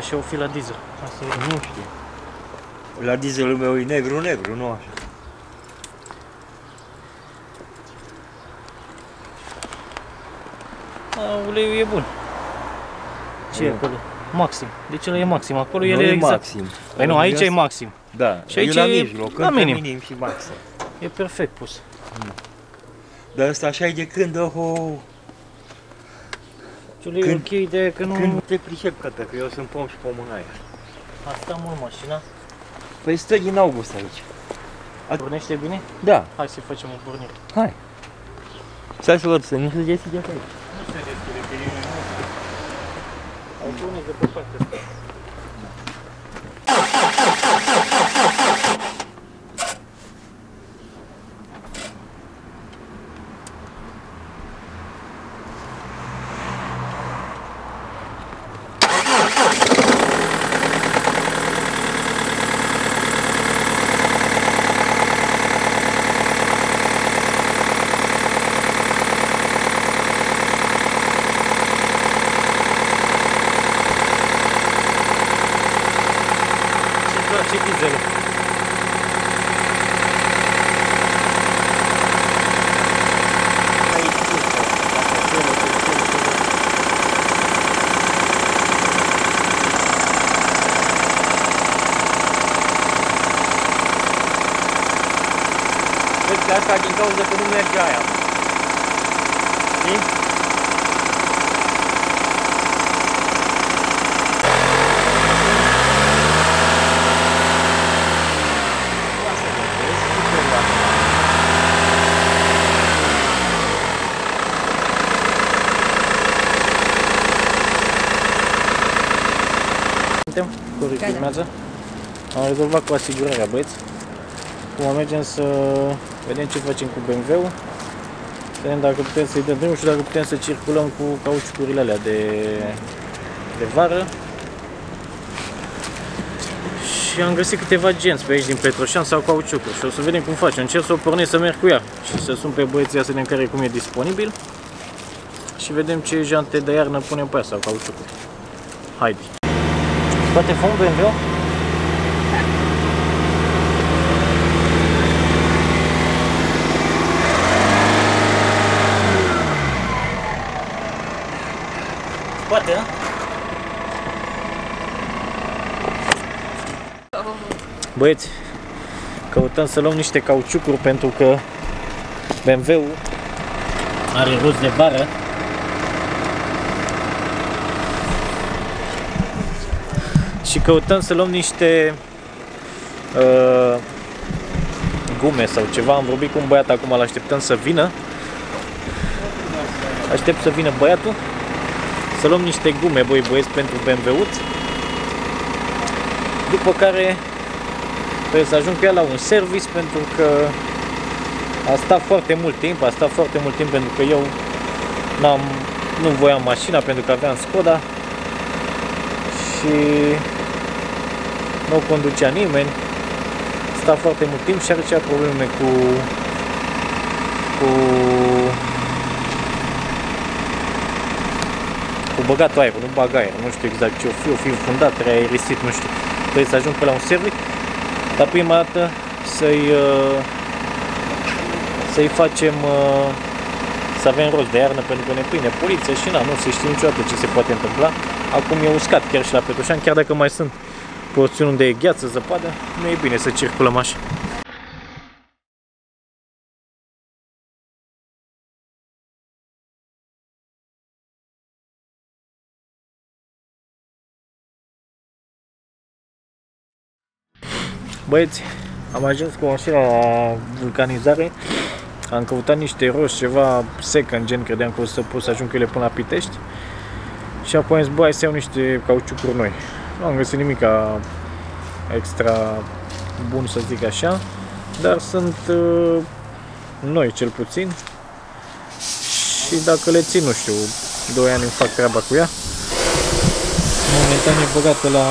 și o fi la diesel. Asta e. Nu știu. La dieselul meu e negru, nu așa. Uleiul e bun. Ce e acolo? Maxim. Deci ăla e maxim. Acolo Nu el e exact. maxim. Păi nu, aici e maxim. Da, și aici la e mijloc, la minim. minim și maxim. E perfect pus. Dar ăsta așa e de când, Uleiul e ok, de că nu... Când te pricep, că eu sunt pom și pom în aer. A stat mult mașina. Păi stă din august aici. Pornește bine? Da. Hai să facem o pornire. Hai. Stai să văd, să nu se deschide aici. Nu se deschide, că e au pornit de pe partea asta. Ce dieselul. Vezi că asta din cauza că nu merge aia. Știi? Suntem? Corect, urmează. Am rezolvat cu asigurarea, băieți. Acum mergem să vedem ce facem cu BMW-ul. Să vedem dacă putem să-i dăm drumul și dacă putem să circulăm cu cauciucurile alea de vară. Și am găsit câteva genți pe aici din Petroșan sau cauciucuri și o să vedem cum facem. Încerc să o pornesc să merg cu ea și să sun pe băieții să vedem care cum e disponibil. Și vedem ce jante de iarnă punem pe ea sau cauciucuri. Haide! Scoate fumul BMW-ul? Scoate, da? Băieți, căutăm să luăm niște cauciucuri pentru că BMW-ul are roți de vară. Și căutăm să luăm niște gume sau ceva. Am vorbit cu un băiat acum, îl așteptăm să vină. Aștept să vină băiatul. Să luăm niște gume, băieți, pentru BMW-uț. După care trebuie să ajung cu ea la un service pentru că a stat foarte mult timp, pentru că eu nu voiam mașina pentru că aveam Skoda și nu o conducea nimeni. Sta foarte mult timp și are ceva probleme cu băgatul aer, nu bag aer, nu știu exact ce o fi fundat, reaerisit, nu știu. Trebuie să ajung pe la un service, dar prima dată să-i facem să avem rost de iarnă pentru că ne prinde poliția și nu se știe niciodată ce se poate întâmpla. Acum e uscat chiar și la Petroșan, chiar dacă mai sunt porțiuni unde e gheață, zăpadă, nu e bine să circulăm așa. Băieți, am ajuns cu mașina la vulcanizare. Am căutat niște roși, ceva second gen, credeam că o să pot să ajung ele până la Pitești. Și apoi am zis, bă, hai să iau niște cauciucuri noi. Nu am găsit nimic extra bun, să zic așa, dar sunt noi cel puțin. Și dacă le țin, nu știu, 2 ani îmi fac treaba cu ea. Momentan e băgată la...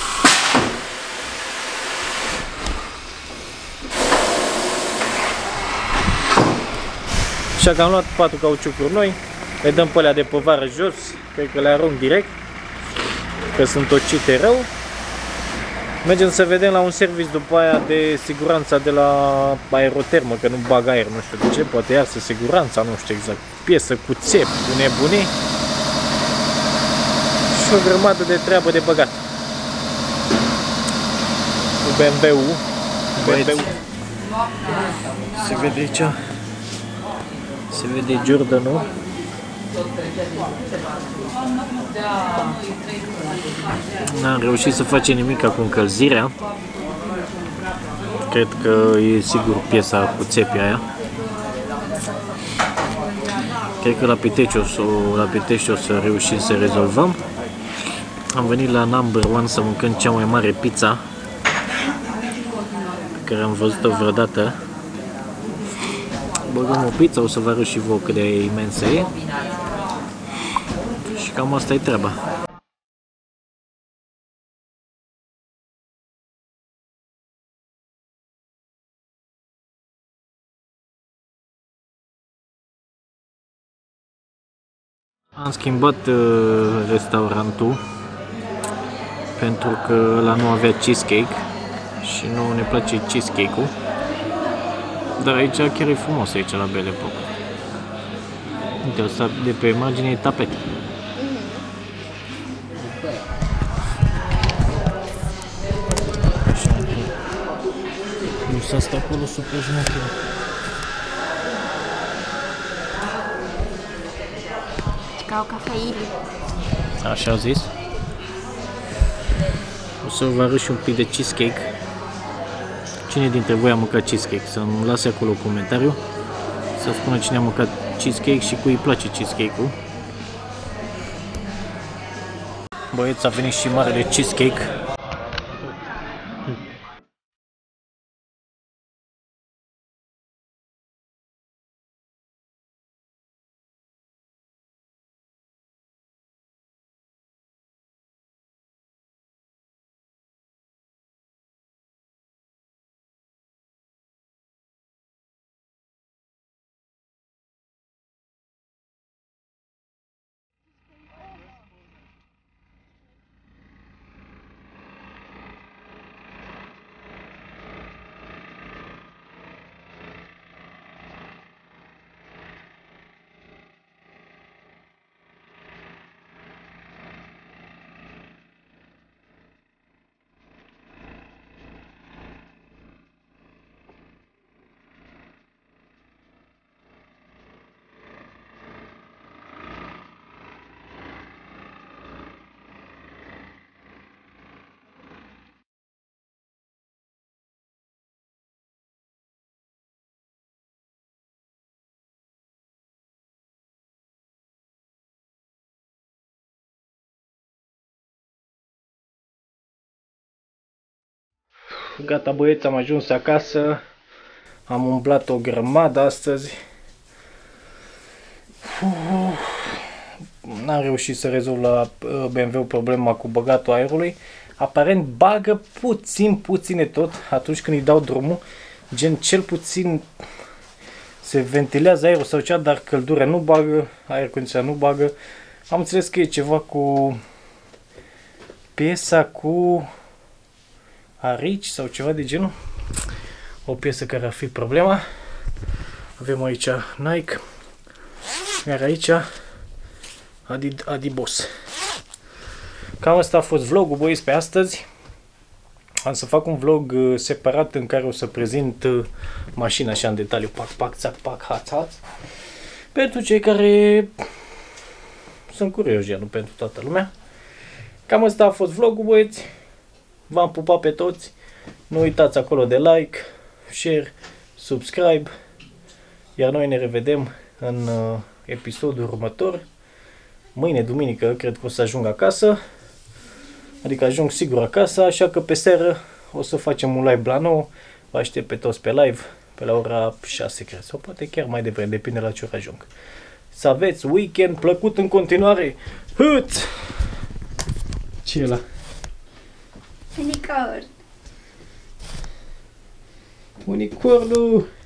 Așa că am luat 4 cauciucuri noi, le dăm pe alea de pe vară jos, cred că le arunc direct. că sunt tocite rău. Mergem să vedem la un serviciu după aia de siguranța de la aerotermă, că nu bag aer, nu știu de ce, poate iasă siguranța, nu știu exact. Piesă cu țep, cu nebunii și o grămadă de treabă de băgat. Cu BMW-ul. Se vede aici. Se vede Jordan-ul. N-am reușit să facem nimic cu încălzirea. Cred că e sigur piesa cu țepii aia. Cred că la Pitești o să reușim să rezolvăm. Am venit la Number One să mâncăm cea mai mare pizza pe care am văzut-o vreodată. Băgăm o pizza, o să vă arăt și vouă cât de imensă e. Și cam asta e treaba. Am schimbat restaurantul pentru că ăla nu avea cheesecake și nu ne place cheesecake-ul. Dar aici chiar e frumos aici la Belle Époque. Uite, asta de pe margine e tapet. Nu s-a stat acolo super jumătate. Ca o cafeilă. Așa au zis. O să vă arăt și un pic de cheesecake. Cine dintre voi a mâncat cheesecake? Să-mi lase acolo un comentariu. Să spună cine a mâncat cheesecake și cui îi place cheesecake-ul. Băieți, a venit și marele cheesecake. Gata băieți, am ajuns acasă. Am umblat o grămadă astăzi. N-am reușit să rezolv la BMW problema cu băgatul aerului. Aparent bagă puține tot atunci când îi dau drumul. Gen cel puțin se ventilează aerul sau cea, dar căldura nu bagă, aer condiționat nu bagă. Am înțeles că e ceva cu piesa cu arici sau ceva de genul. O piesă care ar fi problema. Avem aici Nike, iar aici Adibos. Cam asta a fost vlogul, băieți, pe astăzi. Am să fac un vlog separat în care o să prezint mașina așa în detaliu, pac, țac, pac, haț. Pentru cei care sunt curioși, nu pentru toată lumea. Cam asta a fost vlogul, băieți. V-am pupat pe toți. Nu uitați acolo de like, share, subscribe. Iar noi ne revedem în episodul următor. Mâine, duminică, cred că o să ajung acasă. Adică ajung sigur acasă, așa că pe seară o să facem un live la 9. Vă aștept pe toți pe live, pe la ora 6, cred. Sau poate chiar mai devreme, depinde la ce oră ajung. Să aveți weekend plăcut în continuare. Hât! Ce e ăla? Unicorn. Unicornul!